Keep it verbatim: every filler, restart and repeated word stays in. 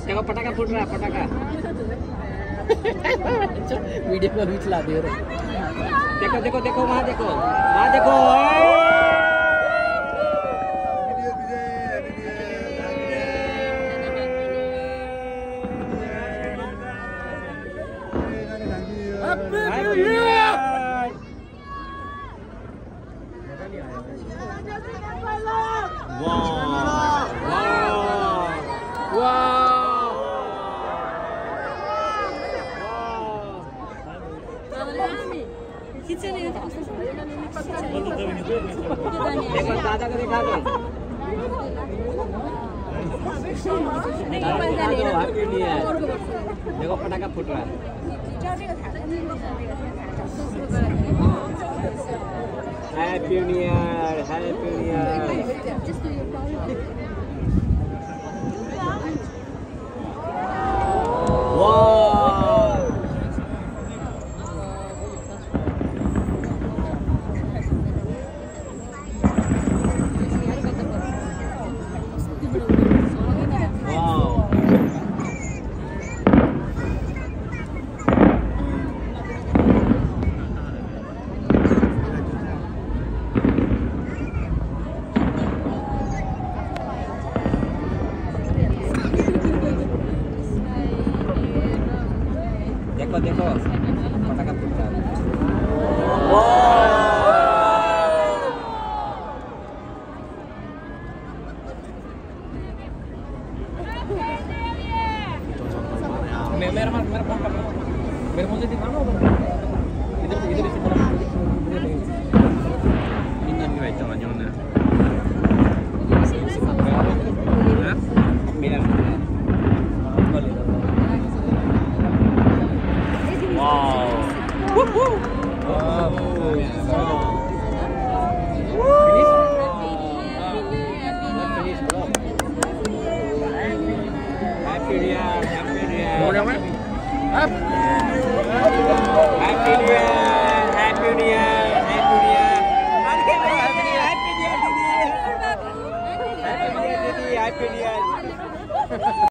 देखो पटाखा फूट रहा है पटाखा वीडियो कॉल भी चला दे रहे देखो देखो देखो वहाँ देखो वहाँ देखो देखो दादा को दिखा दो हैप्पी न्यू ईयर देखो पटाखा फूट रहा है happy new year happy new year देखो देखो पटाखा फूट रहा है मेरा मेरा मेरा फोन कर मेरे मुझे दिखाना होगा इधर इधर इसी तरफ इंजन की वाइट चला जाऊँ ना मेरा wow woohoo wow finish finish bro happy new year happy new year mau apa happy new year happy new year happy new year happy new year happy new year happy new year happy new year